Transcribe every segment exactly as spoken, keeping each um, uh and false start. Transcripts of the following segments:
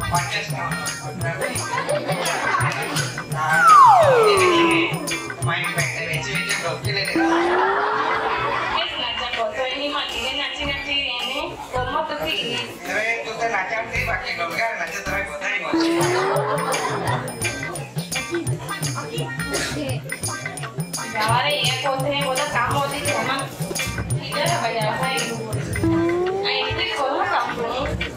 Panjang main back dari cuci gokil ini. Kes naca foto ini matinya naci naci ini, kamu tuh ini. Keren tuh kan naca sih pakai gokil naca terus foto ini. Jawara ini foto ini foto kamu di rumah. Tidak ada jawara itu. Ayo itu kamu kamu.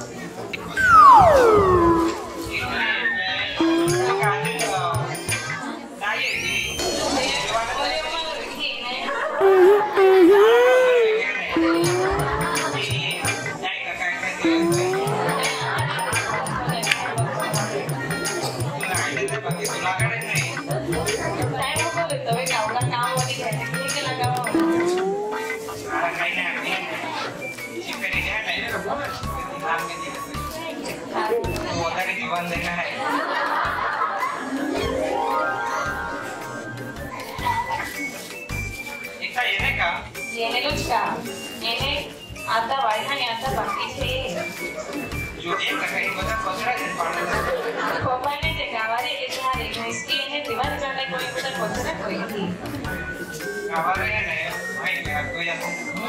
Ini lucu, ini ada wajahnya ada bangkit sih. Jadi kakak ibu tak kotor dan panas. Kopanya jengawari itu hari meski ini tiba tiba naik kau ibu tak kotor kau ini. Kabarnya nih, main dengan kau yang.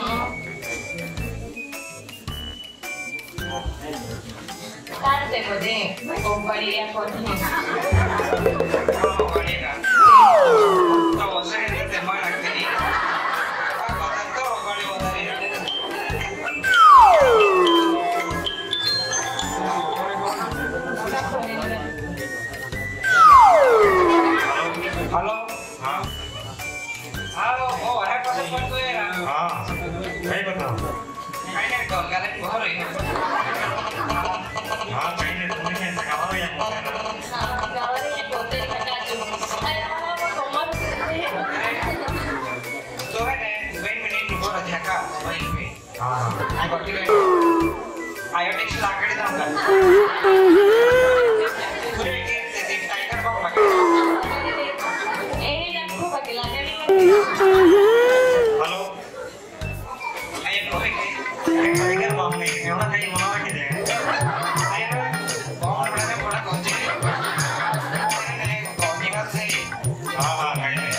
Kan deh deh, kompari yang kau ini. Oh, kompari kan. Tahu saya ini teman lagi. Halo, हाँ, halo, oh, है पास phone तो है ना? हाँ, कहीं बताओ? कहीं नहीं कॉल कर रहे बाहर ही। हाँ, कहीं नहीं तुम्हें कैसे कावड़ या बोलते हैं? हाँ, कावड़ या बोलते हैं क्या जो? अरे हमारा वो कॉमन है। तो है ना, वन मिनट रुको रखा का मोबाइल पे। हाँ, आई बाकी ले। आयो टेक्स्ट लाकर दे दूँगा। Halo. Ayo balik. Ayo balik mau nih. Yang mana kayak mana lagi deh. Ayo. Bawa mereka pada kunci. Ayo kunci kan sih. Ah, kayak.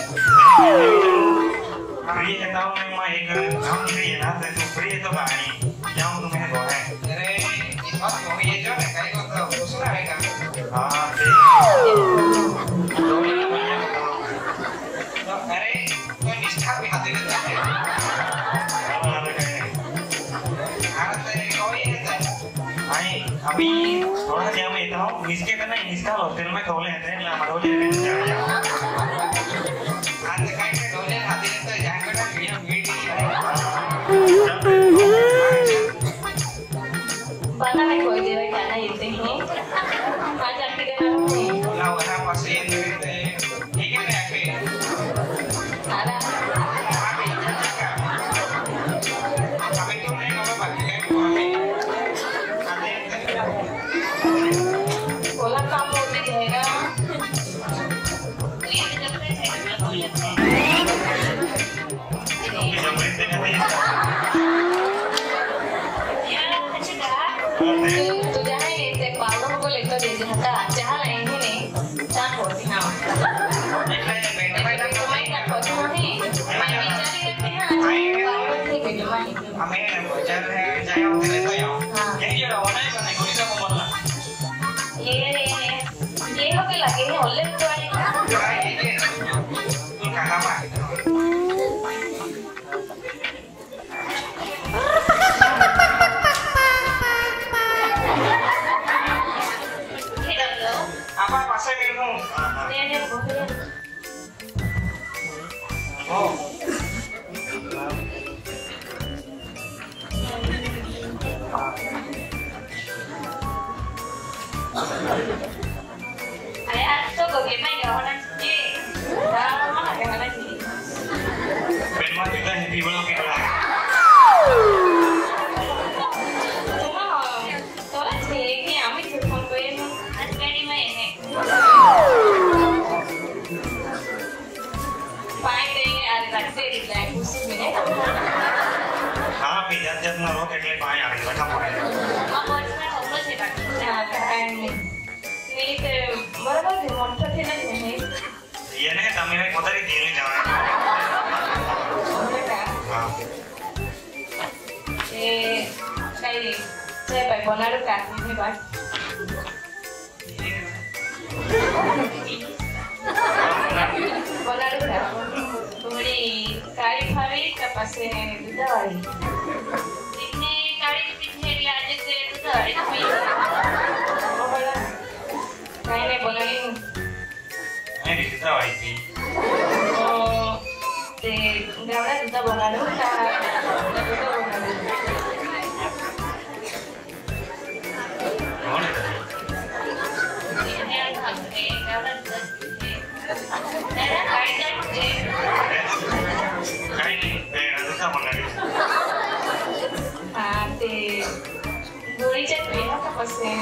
Free yang tahu memang एक हम free ना तो free तो भाई. Yang तुम्हें कौन है? अरे इस बात को ये जो है कहीं को तो दूसरा है क्या? हाँ ठीक. दो मिनट बोलिए. तो अरे तो निष्ठा भी हाथ में है। अभी थोड़ा सा मैं इतना हूँ इसके करना इसका होटल में खोले हैं ना मरोड़ लेने जा रहा हूँ आज कहीं के खोले हाथी ने तो जाकर ना वीडियो वीडियो पता नहीं कोई देर क्या ना इतने ही आज आके देना हूँ ना वहाँ पसीन ठीक है ना पे आरा अभी तो नहीं कब बाकी है अभी बोला काम होते रहेगा तो जहाँ ये से पालों को लेकर दे देता जहाँ नहीं नहीं जहाँ होती हैं बेटा मैं क्या करती हूँ नहीं मैं विचार करते हैं पालों से बेटा मैं हमें विचार है जाए हम चले तो याँ यही जो रवाना है करने को इसे को मरना ये ये हो के लगे हैं ओले तो आई ये तू कहाँ मार apa pasang minum? Ini ini boleh. Oh. Ayah tu bagaimana ya orang ni? Dah mana dengan lagi? Memang juga hindi belum kita. Cuma orang sih ni kami telefon kau ini ada di mana? Fine day ada taksi di belakang kursi ni. हाँ pizza जब ना रोक के लिए पाए आगे रखा पड़ेगा। Apa cuma homeless itu हां काय नहीं ते बरोबर है मोठा थे नहीं ये ने तमे में कोतरी तीन जावे हां ए काय saya baik bonar kan ini bas bonar kan beli kari kari kapasnya itu dari ini kari pinggir dia aja sih itu dari tapi bonar kayaknya bonarin ini kita wajib oh de nggak ada kita bonar kan kita bonar गोली चट पे ना कपस से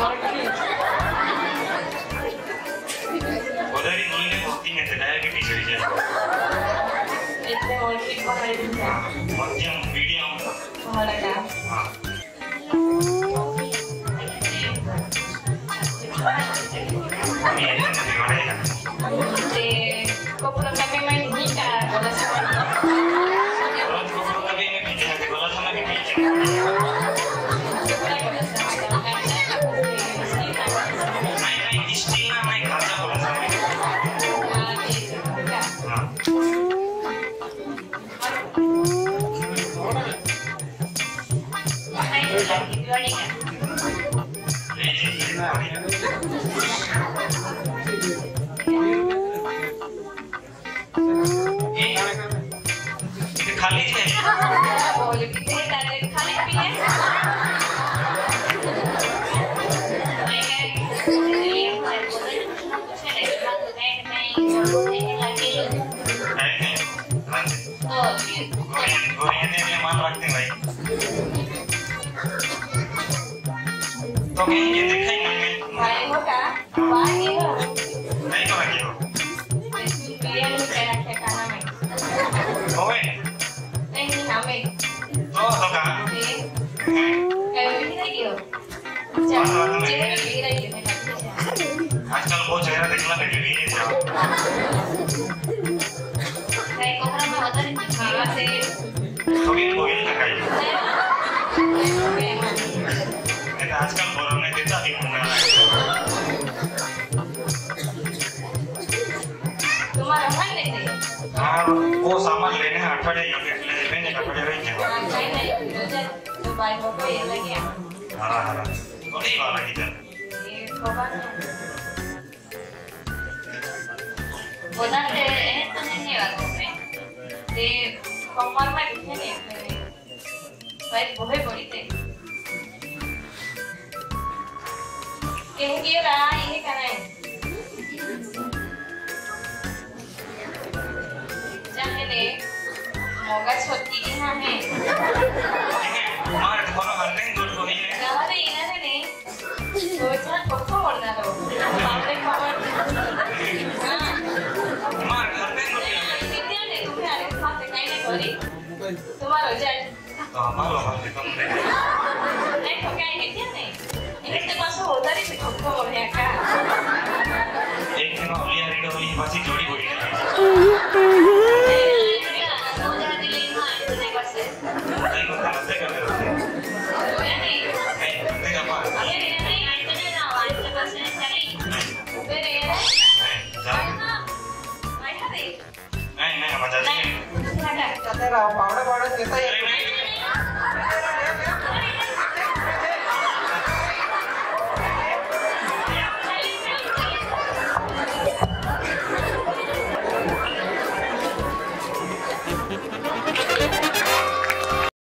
उधर ही गोली ने बहुत ही में डायबिटीज हो गया इतने और की बाहर दिखा मध्यम मीडियम हमारा का हां ये नहीं बनेगा ते कोपरा का पे मैं नहीं का बोला समझ रोज कोपरा का भी मैं पीछे से बोला समझ के पीछे नहीं नहीं स्टील ना मैं खाना बोला समझ हां ठीक है हां नहीं लगी बनेगा ले जी खाली है बोल कितने डाले खाली पीने मैं ये मैं बोले कुछ नहीं बात नहीं नहीं बोलने लगी नहीं नहीं तो गोरी गोरी ने ले मान रखते भाई तो कहीं ये दिखाई नहीं भाई होगा भाई हो नहीं तो लगी हो बिरयानी क्या क्या खाना में ओए नहीं हमें तो तो का ये क्या भी नहीं हो चलो चेहरे पे भी रही है आजकल वो चेहरा देखना बेटी भी नहीं जाओ नहीं कोहरा में होता नहीं हां से तो भी मोबाइल का कहीं नहीं आजकल बोलने ने देता भी मुंगा तुम्हारा भाई नहीं थे हां वो सामान लेने अठवाड़े या फिर ले लेने अठवाड़े रह जाओ नहीं नहीं मुझे तो भाई को ये लग गया हां हां तो नहीं वाला किधर ये कोबा बोला थे तो नहीं वाला में ये कमर में दिखे नहीं भाई बहुत बड़ी थे कहीं रहा ये करना है चाहे ले मोगा छोटी यहाँ है मार कोनो हरने गुड को नहीं है कहाँ रे इधर है नहीं तो इतना कोको बोलना लो बापरे खबर हाँ मार हरने गुड नहीं नहीं नहीं तुम्हें आने खाते कहीं नहीं करी तुम्हारा जाए तो मारो हाथ कम नहीं नहीं तो क्या है क्या नहीं इनके पास होता नहीं तो कोको बोलने का एक दिन ओलिया रेडो ओली बासी जोड़ी बोली पावडा पावडा देता है